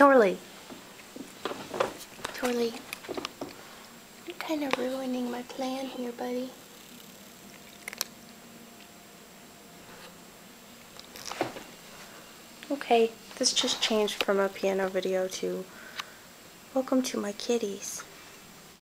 Torley. Torley. You're kind of ruining my plan here, buddy. Okay, this just changed from a piano video to welcome to my kitties.